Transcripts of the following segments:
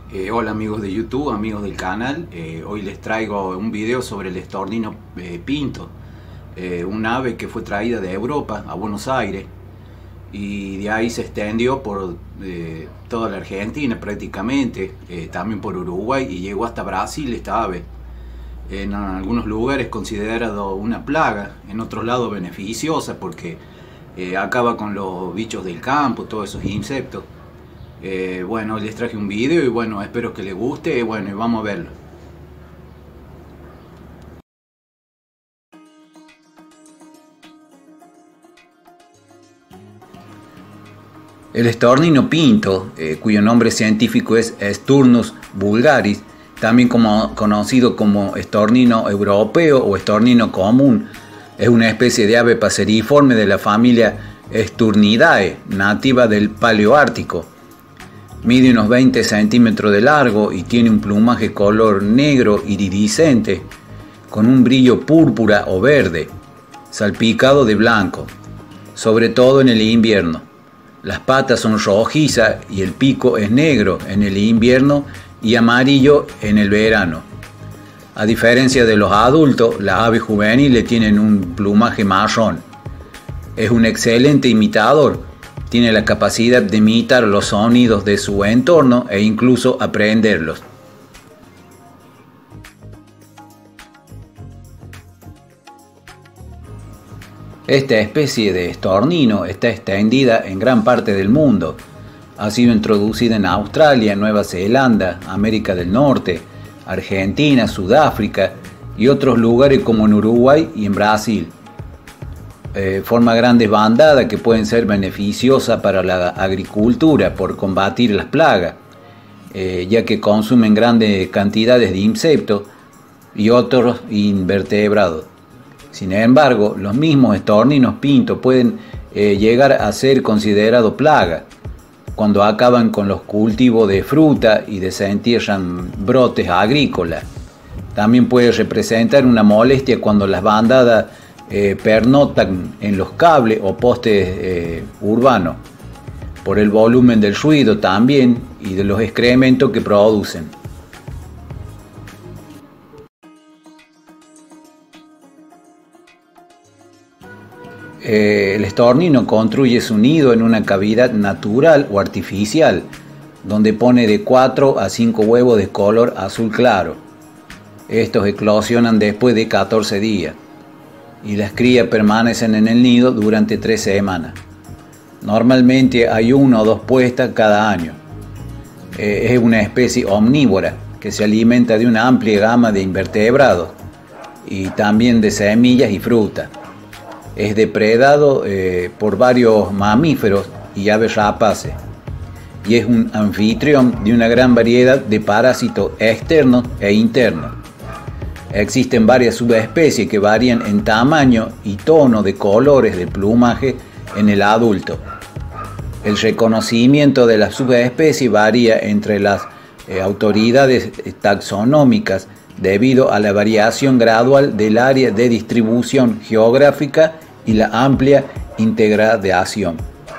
Hola amigos de YouTube, amigos del canal. Hoy les traigo un video sobre el estornino pinto, un ave que fue traída de Europa a Buenos Aires y de ahí se extendió por toda la Argentina prácticamente, también por Uruguay y llegó hasta Brasil esta ave. En algunos lugares considerado una plaga, en otros lados beneficiosa porque acaba con los bichos del campo, todos esos insectos. Bueno, les traje un video y bueno, espero que les guste y bueno, y vamos a verlo. El estornino pinto, cuyo nombre científico es Sturnus vulgaris, también conocido como estornino europeo o estornino común, es una especie de ave paseriforme de la familia Sturnidae, nativa del Paleoártico. Mide unos 20 centímetros de largo y tiene un plumaje color negro iridiscente con un brillo púrpura o verde, salpicado de blanco, sobre todo en el invierno. Las patas son rojizas y el pico es negro en el invierno y amarillo en el verano. A diferencia de los adultos, las aves juveniles tienen un plumaje marrón. Es un excelente imitador. Tiene la capacidad de imitar los sonidos de su entorno e incluso aprenderlos. Esta especie de estornino está extendida en gran parte del mundo. Ha sido introducida en Australia, Nueva Zelanda, América del Norte, Argentina, Sudáfrica y otros lugares como en Uruguay y en Brasil. Forma grandes bandadas que pueden ser beneficiosas para la agricultura por combatir las plagas, ya que consumen grandes cantidades de insectos y otros invertebrados. Sin embargo, los mismos estorninos pinto pueden llegar a ser considerados plagas cuando acaban con los cultivos de fruta y desentierran brotes agrícolas. También puede representar una molestia cuando las bandadas pernoctan en los cables o postes urbanos, por el volumen del ruido también y de los excrementos que producen. El estornino construye su nido en una cavidad natural o artificial, donde pone de 4 a 5 huevos de color azul claro. Estos eclosionan después de 14 días. Y las crías permanecen en el nido durante 3 semanas. Normalmente hay 1 o 2 puestas cada año. Es una especie omnívora que se alimenta de una amplia gama de invertebrados y también de semillas y frutas. Es depredado por varios mamíferos y aves rapaces y es un anfitrión de una gran variedad de parásitos externos e internos. Existen varias subespecies que varían en tamaño y tono de colores de plumaje en el adulto. El reconocimiento de las subespecies varía entre las autoridades taxonómicas debido a la variación gradual del área de distribución geográfica y la amplia integración.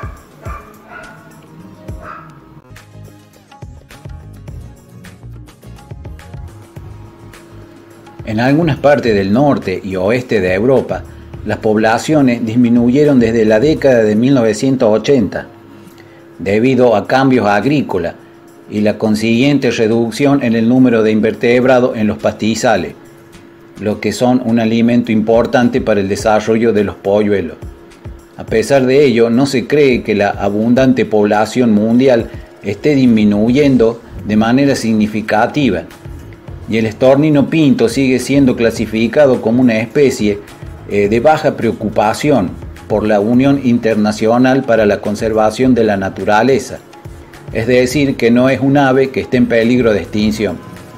En algunas partes del norte y oeste de Europa, las poblaciones disminuyeron desde la década de 1980 debido a cambios agrícolas y la consiguiente reducción en el número de invertebrados en los pastizales, lo que son un alimento importante para el desarrollo de los polluelos. A pesar de ello, no se cree que la abundante población mundial esté disminuyendo de manera significativa, y el estornino pinto sigue siendo clasificado como una especie de baja preocupación por la Unión Internacional para la Conservación de la Naturaleza, es decir, que no es un ave que esté en peligro de extinción.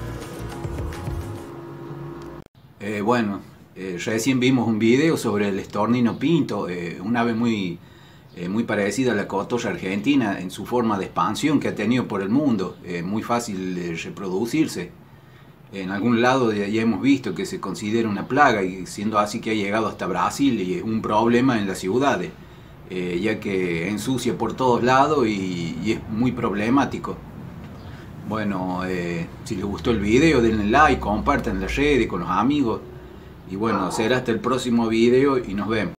Recién vimos un video sobre el estornino pinto, un ave muy parecida a la cotorra argentina en su forma de expansión que ha tenido por el mundo, muy fácil de reproducirse. En algún lado ya hemos visto que se considera una plaga y siendo así que ha llegado hasta Brasil y es un problema en las ciudades, ya que ensucia por todos lados y es muy problemático. Bueno, si les gustó el video, denle like, compartan en las redes con los amigos. Y bueno, será hasta el próximo video y nos vemos.